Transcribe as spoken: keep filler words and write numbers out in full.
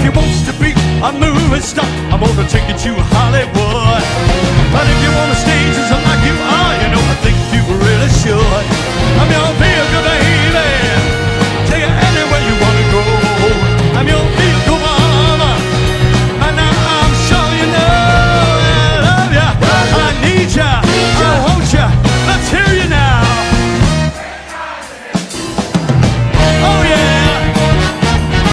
you wants to be a movie star, I'm gonna take you to Hollywood. But if you want to stage as like you are, you know I think you really should. I'm your feel good